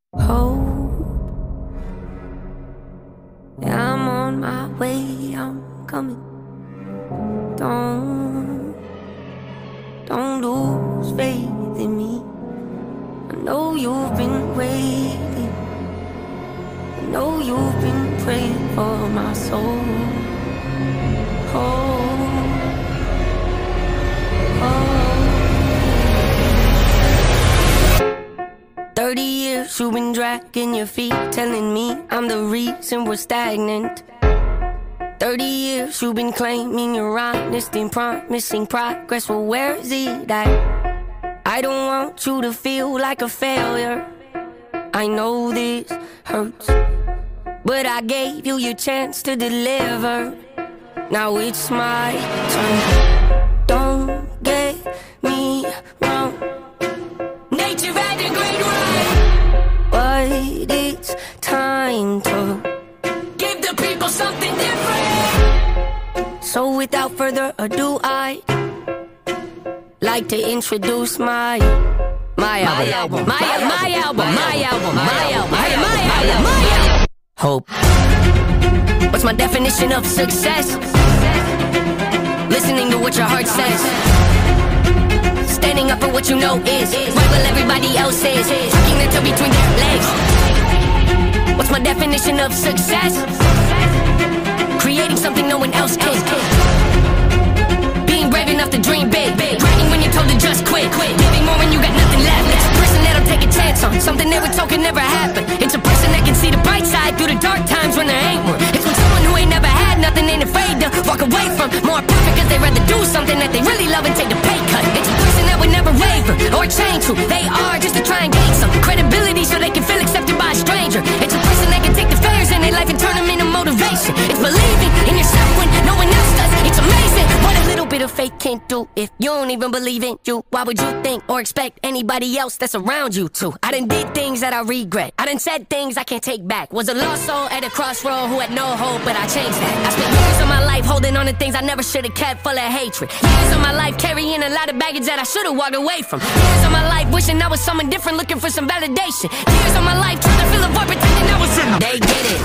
Hope, yeah, I'm on my way, I'm coming. Don't lose faith in me. I know you've been waiting. I know you've been praying for my soul. Hope, hope. 30 years you've been dragging your feet, telling me I'm the reason we're stagnant. 30 years you've been claiming you're honest and promising progress. Well, where is it at? I don't want you to feel like a failure. I know this hurts, but I gave you your chance to deliver. Now it's my turn. Don't get me wrong, nature had a great run, but it's time to give the people something different. So without further ado, I'd like to introduce my album. Hope. What's my definition of success? Listening to what your heart says, standing up for what you know is right while everybody else is tucking their tail between their legs. What's my definition of success? Creating something no one else can. Being brave enough to dream big, bragging when you're told to just quit, giving more when you got nothing left. It's a person that'll take a chance on something they were told could never happen. It's a person that can see the bright side through the dark times when there ain't one. It's when someone who ain't never had nothing ain't afraid to walk away from more perfect, cause they'd rather do something that they really love and take the pay cut. It's a person that would never waver or change who they are just to try and gain some credibility so they can feel accepted by a stranger. It's a person that can take the failures in their life and turn them into motivation. It's believing in yourself when no one else does. It's amazing what a little bit of faith can't do. If you don't even believe in you, why would you think or expect anybody else that's around you to? I done did things that I regret, I done said things I can't take back. Was a lost soul at a crossroad who had no hope, but I changed that. I spent years of my life holding on to things I never should have kept, full of hatred. Years of my life carrying a lot of baggage that I should have walked away from. Years of my life wishing I was someone different, looking for some validation. Years of my life trying to fill a void, pretending I was in them. They get it.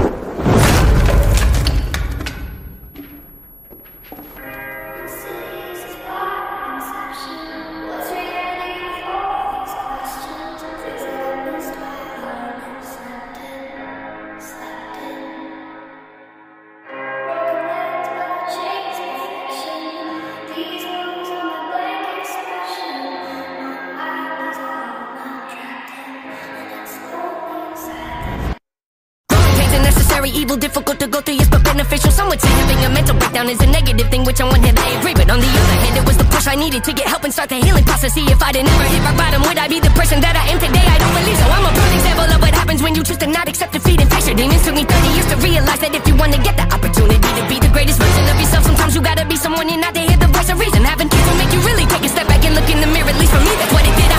Evil, difficult to go through, yes, but beneficial. Some would say having a mental breakdown is a negative thing, which on one hand I agree, but on the other hand it was the push I needed to get help and start the healing process. See, if I'd never hit rock bottom, would I be the person that I am today? I don't believe so. I'm a prime example of what happens when you choose to not accept defeat and face your demons. Took me 30 years to realize that if you want to get the opportunity to be the greatest version of yourself, sometimes you gotta be someone you're not to hear the voice of reason. Having people make you really take a step back and look in the mirror. At least for me, that's what it did.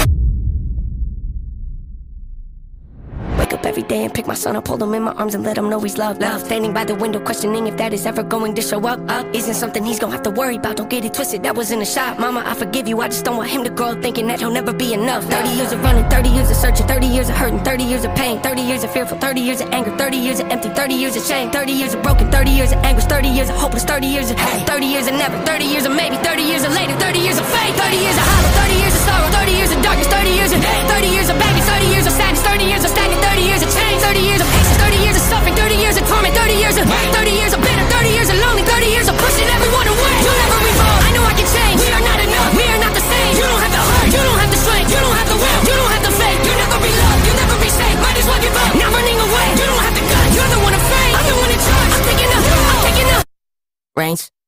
Up every day and pick my son up, hold him in my arms and let him know he's loved. Standing by the window questioning if that is ever going to show up. Isn't something he's gonna have to worry about, don't get it twisted, that was in a shot. Mama, I forgive you, I just don't want him to grow up thinking that he'll never be enough. 30 years of running, 30 years of searching, 30 years of hurting, 30 years of pain, 30 years of fearful, 30 years of anger, 30 years of empty, 30 years of shame, 30 years of broken, 30 years of anguish, 30 years of hopeless, 30 years of hate, 30 years of never, 30 years of maybe, 30 years of later, 30 years of faith, 30 years of hollow, 30 years of sorrow, 30 years of darkness, 30 years of hate, 30 years of baggage, 30 years of sadness, 30 years of stagnant, 30 years of change, 30 years of patience, 30 years of suffering, 30 years of torment, 30 years of 30 years of bitter, 30 years of lonely, 30 years of pushing everyone away. You'll never evolve, I know I can change. We are not enough, we are not the same. You don't have the heart, you don't have the strength, you don't have the will, you don't have the faith. You'll never be loved, you'll never be safe. Might as well give up, not running away. You don't have the guts, you're the one afraid. I'm the one in charge, I'm taking up, I'm taking up. Reigns.